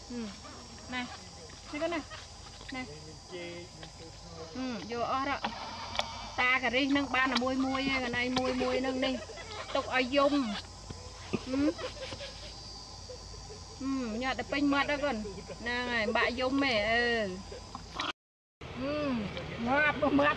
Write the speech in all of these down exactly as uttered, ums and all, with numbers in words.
nè cái này nè vô ở đó ta cả riêng nâng ba là môi môi cái này môi môi nâng đi tục ở dùng nhà đã pin mất đó con nè bạn dùng mẹ ừ ngọt mất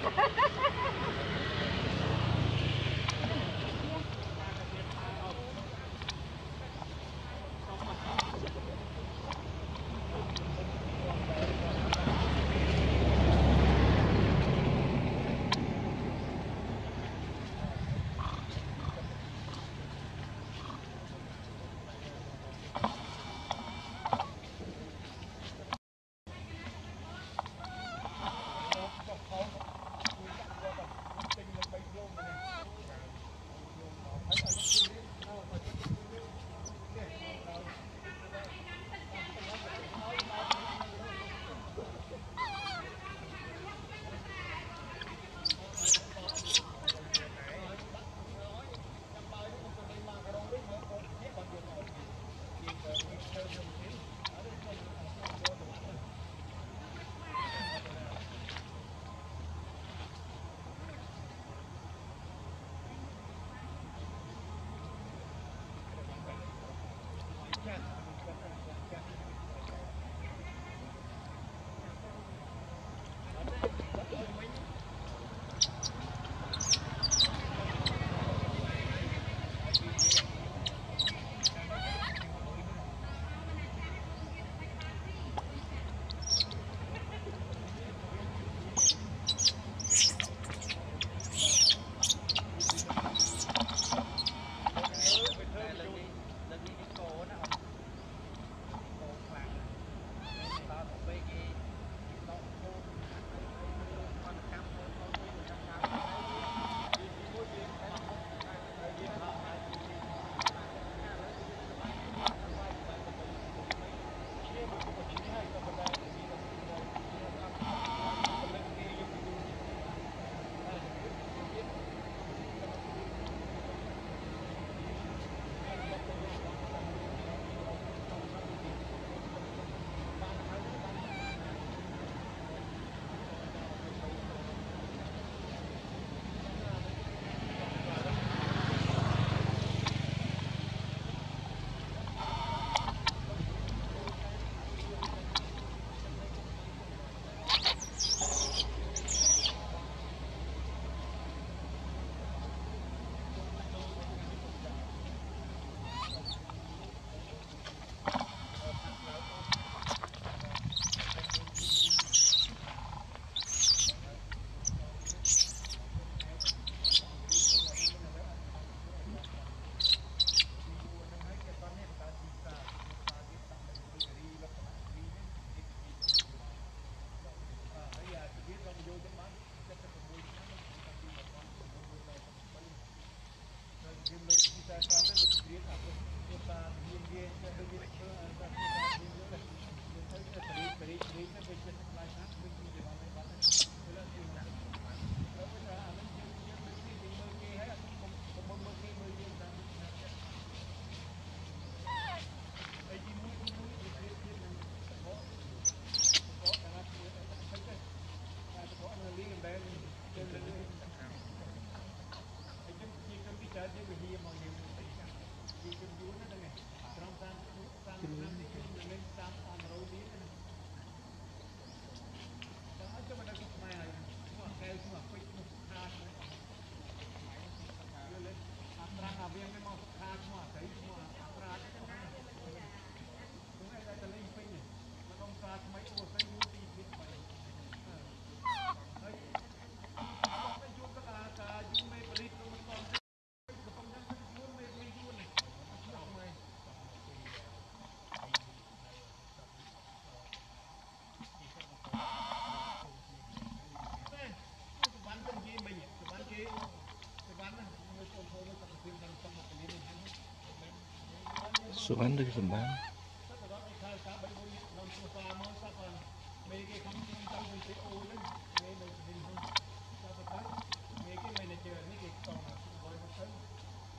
Số bán được phần bán.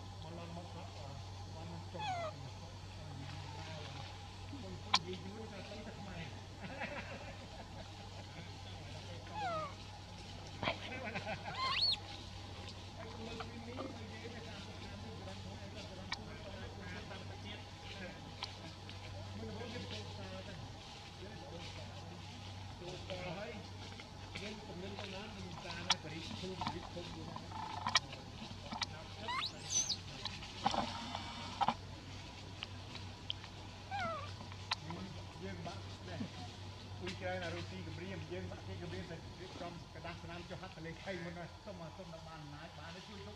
Hãy subscribe cho kênh Ghiền Mì Gõ để không bỏ lỡ những video hấp dẫn. ច្រើនអារូទីគម្រាមយើងបាក់ទីគម្រាមតែរៀបចំกระดาษស្នាមចុះហាត់ទលេខៃមុនសុំមកសុំដល់បានអំណាចបានជួយទុក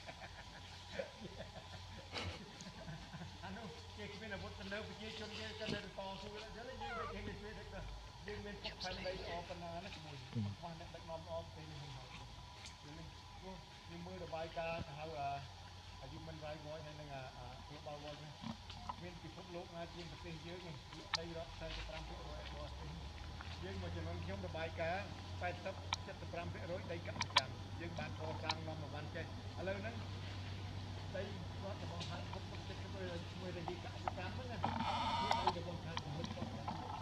អានោះគេគ្មានអាវុធទៅលើប្រជាជនគេទៅលើតស៊ូអញ្ចឹងយើងវិញគេនិយាយទៅយើងមានពុកផែនដីល្អប៉ុណ្ណាណាជាមួយខ្វះអ្នកដឹកនាំល្អផ្សេងនេះមកយើងយើងមើលរបាយការណ៍ទៅហៅអាយុមិនរាយវ៉យហើយនឹងអាគ្រូបាល់វ៉យមានពិភពលោកណាជាងប្រទេសយើងនេះដីរដ្ឋ สี่สิบห้าភាគរយ របស់ប្រទេសយើងមកចំនួនខ្ញុំរបាយការណ៍ แปดสิบ เจ็ดสิบห้าភាគរយ ដីកសិកម្មយើងបានកសាងនាំមកបានចេះឥឡូវហ្នឹងដីរដ្ឋរបស់ហាក់ពុកពុកចិត្តជាមួយជាមួយដីកសិកម្មហ្នឹងណាដីរបស់ខាងជំនួយគាត់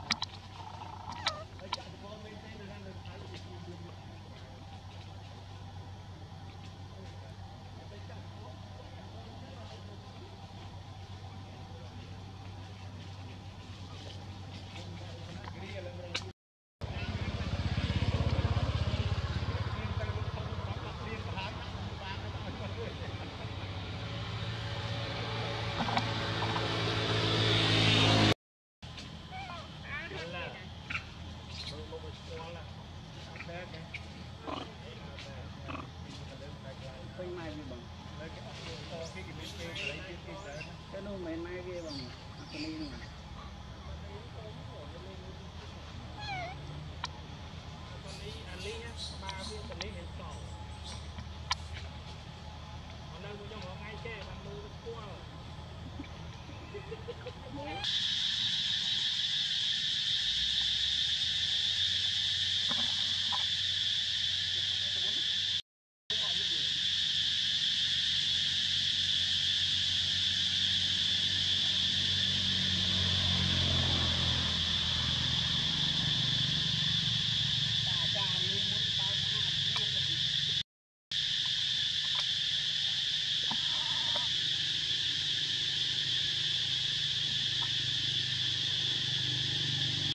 ដីកសិកម្មមានទេនៅនៅថៃជាជាយើង cái nó mày mai kia bằng cái này